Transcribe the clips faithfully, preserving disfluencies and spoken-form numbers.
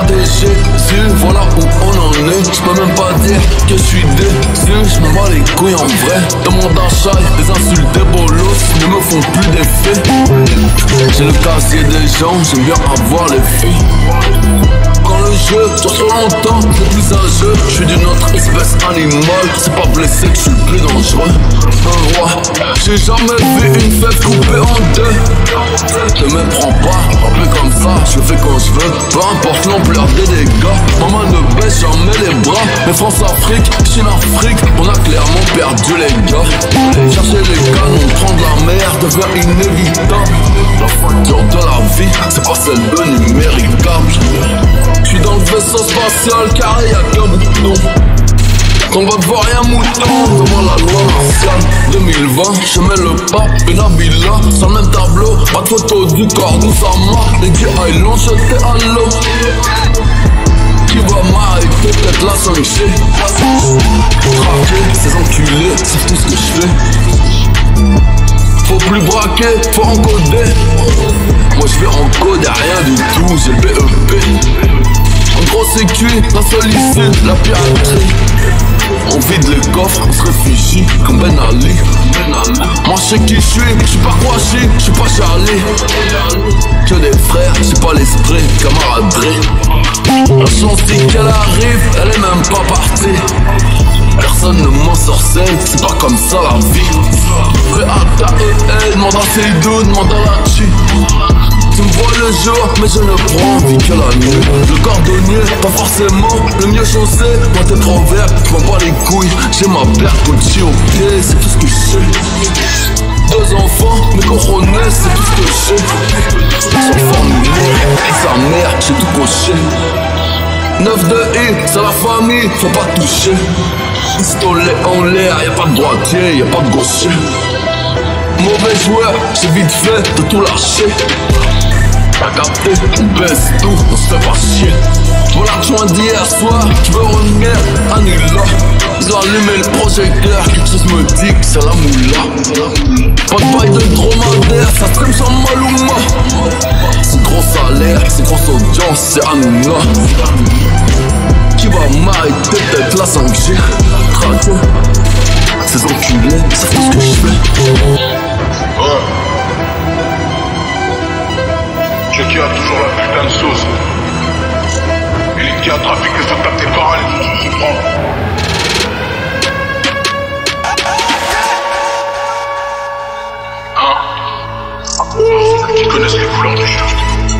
regardez Jésus, voilà où on en est. Je peux même pas dire que je suis déçu, je m'en bats les couilles en vrai. Dans mon d'achat, les insultes des bolos ne me font plus d'effet. J'ai le casier des gens, j'aime bien avoir les filles. Quand le jeu dure trop longtemps, c'est plus un jeu. Je suis d'une autre espèce animale, c'est pas blessé que je suis le plus dangereux. Un roi, j'ai jamais vu une fève coupée en deux. Ne me prends pas, un peu comme ça, je le fais quand je veux. Peu importe l'ampleur des dégâts, maman ne baisse jamais les bras. Mais France-Afrique, Chine-Afrique, on a clairement perdu les gars. Chercher les canons, prendre la mer devient inévitable. La facture de la vie, c'est pas celle de numéricable. J'suis dans le vaisseau spatial car y'a qu'un bouton. Combat de rien mouton devant la loi martiale. Deux mille vingt, je mets le pape et Nabila sur le même tableau. Pas de photo du corps d'Oussama. Les dieux l'ont jeté à l'eau. Qui va m'arrêter, peut-être la cinq G. Traquer, ces enculés, c'est tout ce que je fais. Faut plus braquer, faut encoder. Moi je vais encoder rien du tout, j'ai le B E P. En gros c'est cuit, la sollicite, la piraterie. On vide les coffres, on se réfugie comme Ben Ali. Moi je sais qui je suis, je suis pas Kouachi, je suis pas Charlie. Que des frères, j'ai pas l'esprit, camaraderie. La chance dit qu'elle arrive, elle est même pas partie. Personne ne m'ensorcelle, c'est pas comme ça la vie. Fais à ta E L, demande à Seydou, demande à la Chi. Tu me vois le jour, mais je ne prends vie que la nuit. Le cordonnier, pas forcément le mieux chaussé. Moi t'es trop vert, je m'en bats les couilles. J'ai ma paire Gucci au pied, c'est tout ce que je sais. Deux enfants, mes coronets, c'est tout ce que je sais. Son formulaire, sa mère, j'ai tout coché. neuf de I, c'est la famille, faut pas toucher. Pistolet en l'air, y'a pas de droitier, y'a pas de gaucher. Mauvais joueur, j'ai vite fait de tout lâcher. T'as capté, on baisse tout, on se fait pas chier. Mon l'argent d'hier soir, tu veux revenir, annule-la. Ils ont allumé le projecteur, quelque chose me dit que c'est la moula. Pas de bail de dromadaire, ça stream sans Maluma. C'est gros salaire, c'est grosse audience, c'est Hanouna. Qui va m'arrêter peut-être la cinq G. Traqué, ces enculés, c'est tout ce que je fais. Ouais. Qui a toujours la putain de sauce. Et les qui a trafiqué sur ta tes paroles, tu comprends. Hein? Qui connaissent les couleurs du jeu.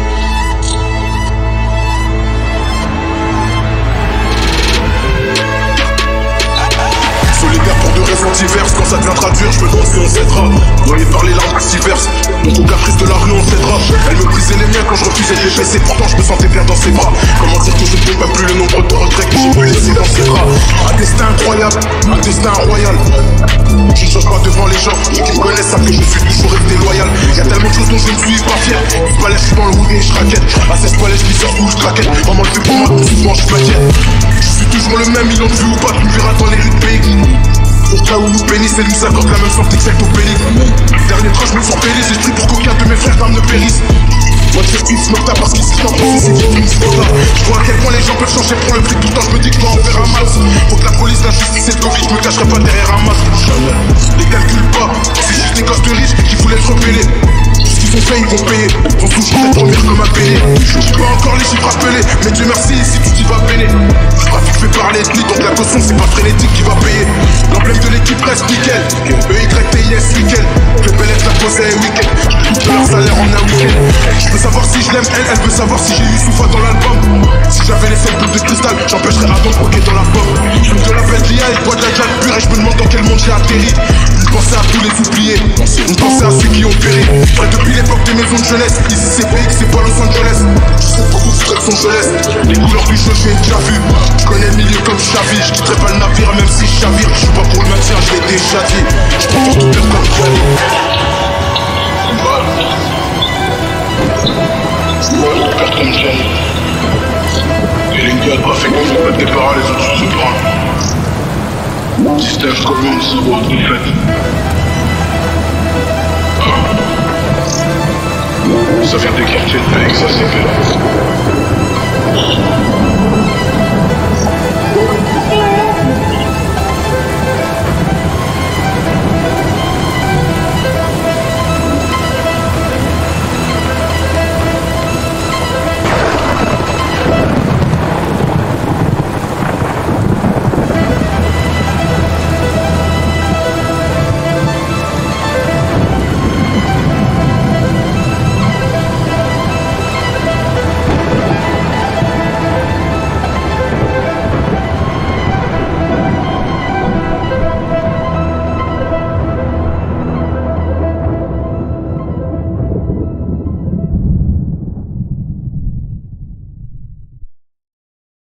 Solidaire pour deux raisons diverses. Quand ça devient traduire, je me demande si on s'aidera. Noyé par les larmes qui versent. Donc au caprice de la rue on s'aidera. Elle me brisait les miens quand je refusais de les baisser. Pourtant je me sentais bien dans ses bras. Comment dire que je ne compte même plus le nombre de regrets que j'ai pu laisser dans ses bras. Un destin incroyable, un destin royal. Je ne change pas devant les gens. Ceux qui me connaissent savent que je suis toujours resté loyal. Y'a tellement de choses dont je ne suis pas fier. Une palais, je suis dans le hood et je raquette. À seize palais, je vis sur où je craquette. Maman le fait pour moi, souvent je m'inquiète. Je suis toujours le même, il en vu ou pas. Tu me verras dans les rues de pays. Pour cas où nous pénisse, elle nous accorde la même sortie que celle d'Opélique. Dernier train, je me sens pélé, j'ai pris pour qu'aucun de mes frères d'armes ne périsse. Moi je fais plus nocta parce qu'ici je t'en pense, c'est qui finissent trop tard. Je vois à quel point les gens peuvent changer pour le fric, tout le temps je me dis que je dois en faire un max. Faut que la police, la justice et le Covid, je me cacherai pas derrière un masque. Les calcule pas, c'est juste des gosses de riches qui voulaient se rebeller. Ce qu'ils ont fait, ils vont payer. Pense toujours être première comme un payé. Je peux encore les chiffres appelés, mais Dieu merci, ici tout y va peiner. Le trafic fait parler de lui, donc la caution c'est pas frénétique qui va payer. L'emblème de l'équipe reste nickel. E Y T I S week-end. Que Bellette la posée week-end. Je peux leur salaire en un week-end. Je veux savoir si je l'aime, elle, elle veut savoir si j'ai eu Soufa dans l'album. Si j'avais les sept boules de cristal, j'empêcherais Adam de croquer dans la pomme. Je me de la belle d'I A et bois de la jatte pure et je me demande dans quel monde j'ai atterri. Une pensée à tous les oubliés, une pensée à ceux qui ont péri. Près depuis l'époque des maisons de jeunesse, ici c'est B X, c'est pas Los Angeles. Je sais beaucoup de Fred sont jeunesse. Les couleurs du jeu, j'ai déjà vu. Je connais le milieu comme Chavi, je quitterai pas le navire même si je chavire. Je suis pas pour le maintien, je l'ai déjà dit. Je prends pour tout faire comme Cali. Je vois tout faire comme Cali. Et les gars, pas fait qu'on fait pas des parents, les autres se prennent. Système commence, autre fait. Ça vient des quartiers de P X, ça c'est fait.